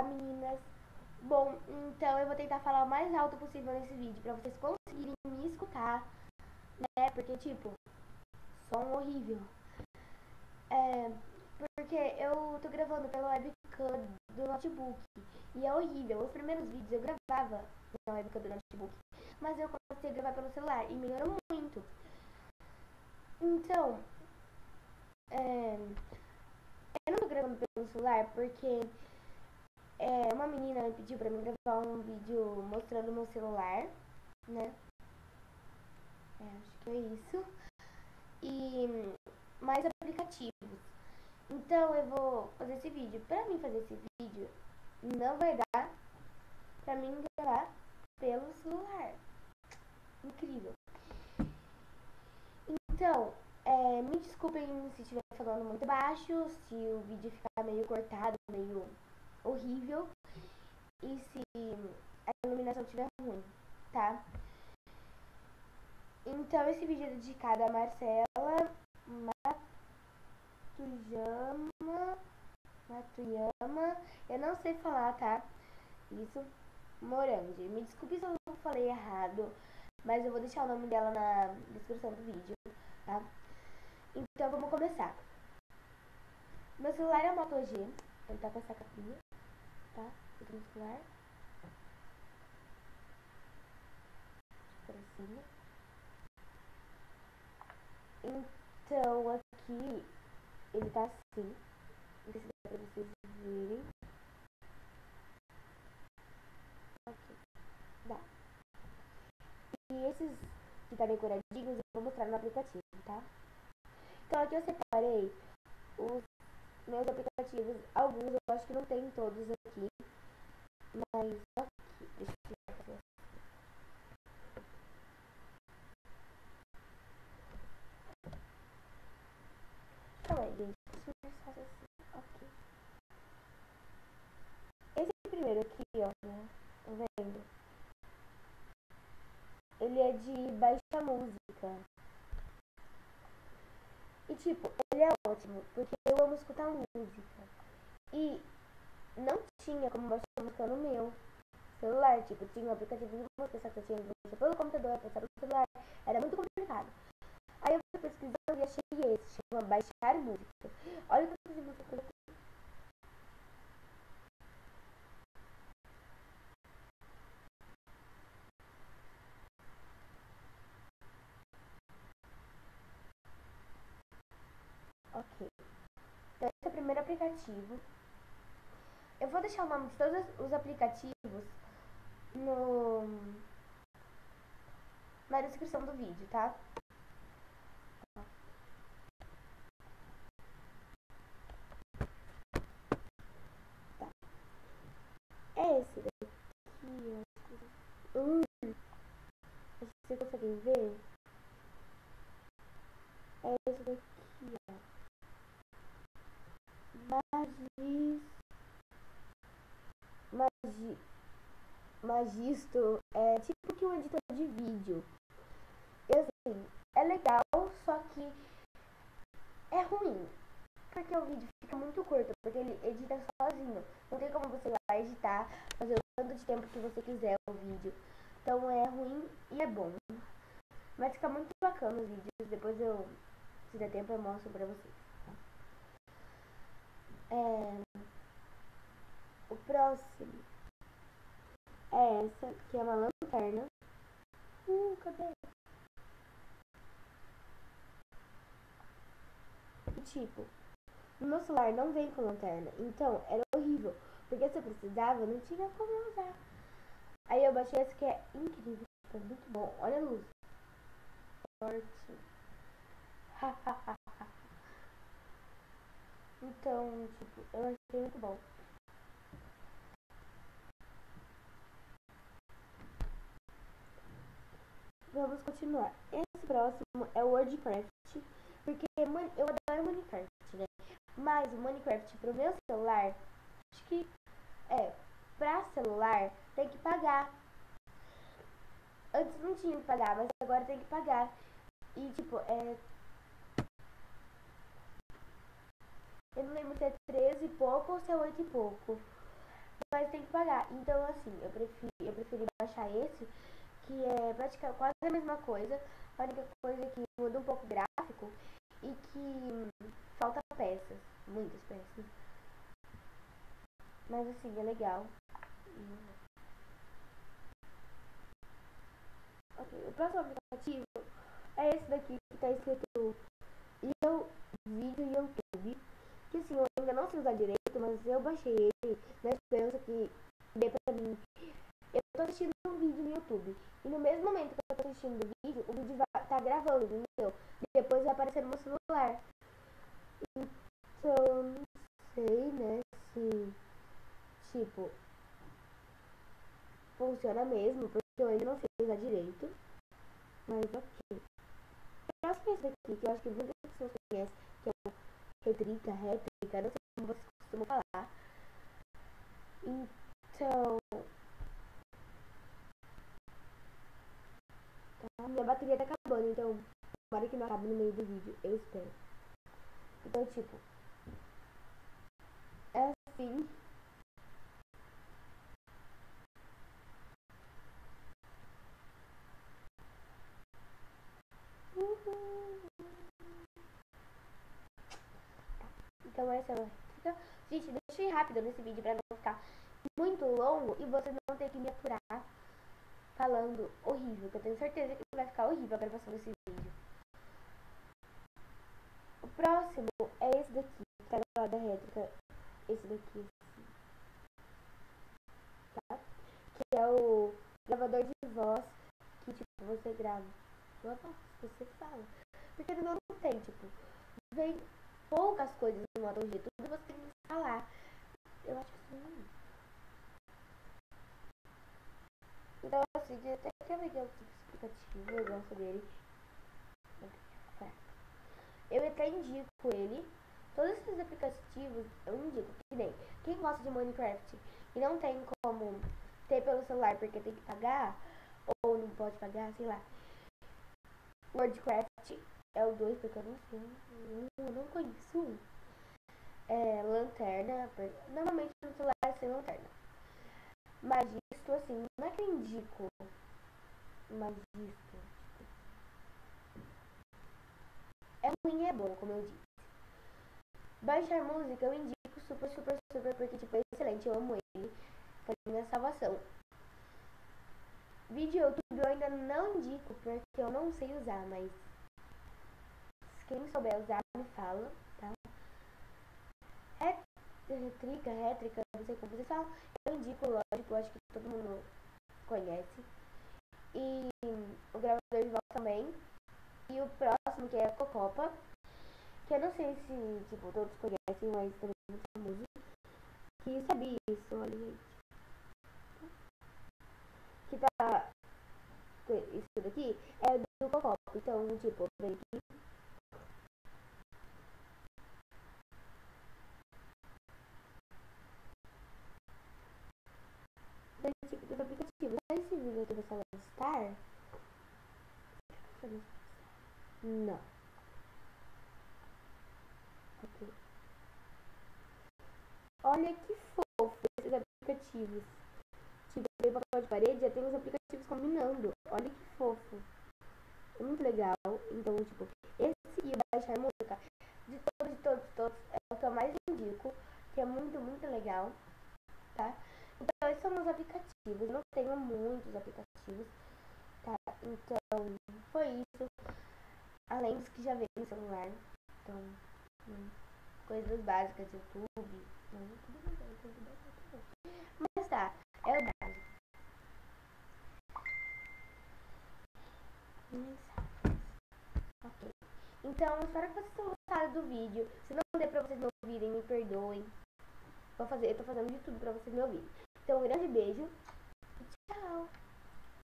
meninas. Bom, então eu vou tentar falar o mais alto possível nesse vídeo pra vocês conseguirem me escutar, né? Porque, tipo, som horrível. Porque eu tô gravando pela webcam do notebook e é horrível. Os primeiros vídeos eu gravava na webcam do notebook, mas eu comecei a gravar pelo celular e melhorou muito. Então, eu não tô gravando pelo celular porque uma menina me pediu pra mim gravar um vídeo mostrando meu celular, né? Acho que é isso. E mais aplicativos. Então eu vou fazer esse vídeo. Pra mim fazer esse vídeo, não vai dar pra mim gravar pelo celular. Incrível. Então, me desculpem se estiver falando muito baixo, se o vídeo ficar meio cortado, meio horrível, e se a iluminação estiver ruim, tá? Então, esse vídeo é dedicado a Marcela Matuyama, eu não sei falar, tá? Isso, Morandi. Me desculpe se eu falei errado, mas eu vou deixar o nome dela na descrição do vídeo, tá? Então vamos começar. Meu celular é o Moto G, ele tá com essa capinha, tá? Aqui no celular. Por cima. Então aqui ele tá assim. Não sei se dá pra vocês verem. Aqui. Dá. E esses que tá decoradinhos eu vou mostrar no aplicativo, tá? Então aqui eu separei os meus aplicativos. Alguns eu acho que não tem todos aqui. Mas aqui, deixa eu tirar pra vocês. Calma aí, gente. Deixa eu fazer assim. Ok. Esse primeiro aqui, ó, né? Tá vendo? Ele é de baixar música. E tipo, ele é ótimo, porque eu amo escutar música. E não tinha como baixar música no meu celular. Tipo, tinha um aplicativo de música, só que eu tinha que baixar pelo computador, passar no celular. Era muito complicado. Aí eu fui pesquisando e achei esse, chama Baixar Música. Olha o que eu fiz música aqui. Ok. Então esse é o primeiro aplicativo. Eu vou deixar o nome de todos os aplicativos na descrição do vídeo, tá? Tá. É esse daqui, ó. Vocês conseguem ver? É esse daqui, ó. Magisto é tipo que um editor de vídeo. E assim, é legal, só que é ruim. Porque o vídeo fica muito curto, porque ele edita sozinho. Não tem como você lá editar, fazer o tanto de tempo que você quiser o vídeo. Então é ruim e é bom. Mas fica muito bacana os vídeos. Depois se der tempo, eu mostro pra vocês. O próximo é essa, que é uma lanterna. Cadê? E tipo, no meu celular não vem com lanterna, então era horrível, porque se eu precisava, não tinha como eu usar. Aí eu baixei esse que é incrível, é muito bom. Olha a luz. Forte. Então, tipo, eu achei muito bom. Vamos continuar. Esse próximo é o WordCraft, porque eu adoro Minecraft, né? Mas o Minecraft pro meu celular, acho que pra celular tem que pagar. Antes não tinha que pagar, mas agora tem que pagar. E tipo, eu não lembro se é 13 e pouco ou se é 8 e pouco. mas tem que pagar. Então, assim, eu preferi baixar esse, que é praticamente quase a mesma coisa. A única coisa é que muda um pouco o gráfico e que falta peças, muitas peças. Mas, assim, é legal. Ok, o próximo aplicativo é esse daqui que tá escrito Vídeo YouTube. Que assim, eu ainda não sei usar direito, mas eu baixei ele na esperança que dê pra mim. Eu tô assistindo um vídeo no YouTube e no mesmo momento que eu tô assistindo o vídeo tá gravando, entendeu? Depois vai aparecer no meu celular. Então, não sei, né, se, tipo, funciona mesmo, porque eu ainda não sei usar direito. Mas ok. O próximo é esse daqui, que eu acho que muitas pessoas conhecem, que é o rétrica, não sei como vocês costumam falar. Então, tá? Minha bateria tá acabando, então tomara que não acabe no meio do vídeo, eu espero. Então, tipo, é assim. Então essa é a rétrica. Gente, deixa eu ir rápido nesse vídeo pra não ficar muito longo e vocês não ter que me aturar falando horrível, que eu tenho certeza que vai ficar horrível a gravação desse vídeo. O próximo é esse daqui, que tá do lado da rétrica. Esse daqui, assim, tá? Que é o gravador de voz, que tipo, você grava sua voz, você fala. Porque no meu não tem, tipo, vem poucas coisas no Moto G, tudo você tem que falar. Eu acho que sim. Então, assim, até que é legal esse aplicativo, eu gosto dele. Eu até indico ele. Todos esses aplicativos eu indico. Que nem quem gosta de Minecraft e não tem como ter pelo celular porque tem que pagar, ou não pode pagar, sei lá. Worldcraft é o 2, porque eu não sei. Eu não conheço um. É, lanterna. Normalmente no celular é sem lanterna. Magisto, assim, não é que eu indico. Magisto. É ruim e é bom, como eu disse. Baixar música eu indico super, super, super, porque tipo, é excelente, eu amo ele. Foi minha salvação. Vídeo YouTube eu ainda não indico, porque eu não sei usar, mas quem souber usar me fala, tá? Rétrica, não sei como vocês falam. Eu indico, lógico, eu acho que todo mundo conhece. E o gravador de voz também. E o próximo, que é a Cocopa, que eu não sei se, tipo, todos conhecem, mas também é muito famoso. Que sabia isso, olha, gente. Que tá... Isso daqui é do Cocopa. Então, tipo, vem aqui. Tipo, dos aplicativos. Esse vídeo aqui do Salão Star... Não. Ok. Olha que fofo esses aplicativos. Tipo, tem papel de parede, já tem os aplicativos combinando. Olha que fofo. É muito legal. Então, tipo, esse e o baixar música, de todos, é o que eu mais indico, que é muito, muito legal, tá? Então, esses são os aplicativos. Eu não tenho muitos aplicativos, tá? Então, foi isso. Além dos que já vem no celular. Então, coisas básicas, YouTube. Mas tá, é o básico. Ok. Então, espero que vocês tenham gostado do vídeo. Se não der pra vocês me ouvirem, me perdoem. Eu tô fazendo YouTube pra vocês me ouvirem. Então, um grande beijo e tchau!